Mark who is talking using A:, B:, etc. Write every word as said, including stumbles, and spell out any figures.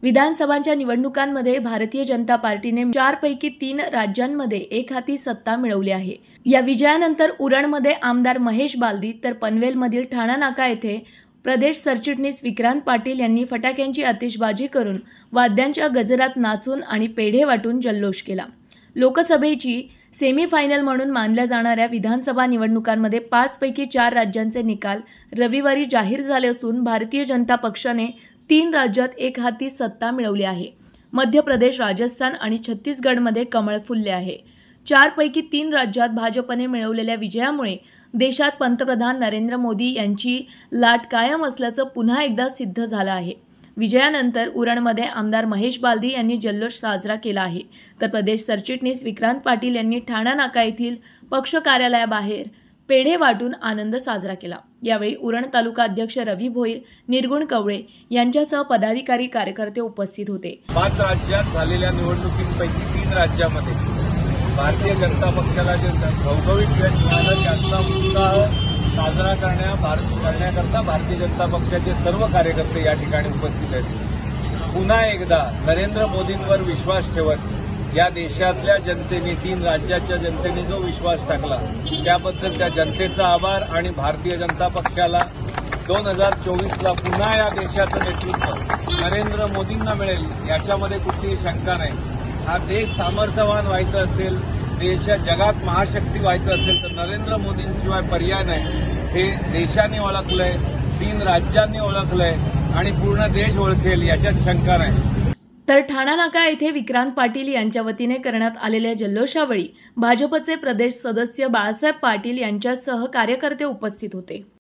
A: विधानसभांच्या निवडणुकांमध्ये भारतीय जनता पार्टीने चार पैकी तीन राज्यांमध्ये एक हाती सत्ता मिळवली आहे। या विजयानंतर उरणमध्ये आमदार महेश बालदी तर पनवेलमधील ठाणा नाका येथे प्रदेश सरचिटणीस विक्रांत पाटील यांनी फटाक्यांची आतिषबाजी करून वाद्यांच्या गजरात नाचून आणि पेढे वाटून जल्लोष केला। लोकसभेची सेमीफायनल म्हणून मानल्या जाणाऱ्या विधानसभा निवडणुकांमध्ये पाच पैकी चार राज्यांचे निकाल रविवारी जाहीर झाले असून भारतीय जनता पक्षाने तीन राज्यात एक हाती सत्ता मिळवली आहे। मध्य प्रदेश, राजस्थान आणि छत्तीसगडमध्ये कमळ फुलले आहे। चार पैकी तीन राज्यात भाजपने मिळवलेल्या विजयामुळे देशात पंतप्रधान नरेंद्र मोदी यांची लाट कायम असल्याचं पुन्हा एकदा सिद्ध झालं आहे। विजयानंतर उरणमध्ये आमदार महेश बालदी यांनी जल्लोष साजरा केला आहे, तर प्रदेश सरचिटणीस विक्रांत पाटील यांनी ठाणा नाका येथील पक्ष कार्यालयाबाहेर पेढे वाटून आनंद साजरा केला। यावेळी उरण तालुका अध्यक्ष रवी भोईर, निर्गुण कवळे यांच्यासह पदाधिकारी कार्यकर्ते उपस्थित होते।
B: पाच राज्यात झालेल्या निवडणुकींपैकी तीन राज्यामध्ये भारतीय जनता पक्षाला जे भौगोलिक यश मिळालं त्याचा उत्साह साजरा करण्या करण्याकरता भारतीय जनता पक्षाचे सर्व कार्यकर्ते या ठिकाणी उपस्थित आहेत। पुन्हा एकदा नरेंद्र मोदींवर विश्वास ठेवत या देशातल्या जनतेने, तीन राज्याच्या जनतेने जो विश्वास टाकला त्याबद्दल त्या जनतेचा आभार आणि भारतीय जनता पक्षाला दोन हजार चोवीसला पुन्हा या देशाचं नेतृत्व नरेंद्र मोदींना मिळेल याच्यामध्ये कुठलीही शंका नाही। हा देश सामर्थ्यवान व्हायचा असेल, देश जगात महाशक्ती व्हायचं असेल तर नरेंद्र मोदींशिवाय पर्याय नाही। हे देशाने ओळखलंय, तीन राज्यांनी ओळखलंय आणि पूर्ण देश ओळखेल याच्यात शंका नाही।
A: तर ठाणा नाका येथे विक्रांत पाटील यांच्या वतीने करण्यात आलेल्या जल्लोषावेळी भाजपचे प्रदेश सदस्य बाळासाहेब पाटील यांच्यासह कार्यकर्ते उपस्थित होते।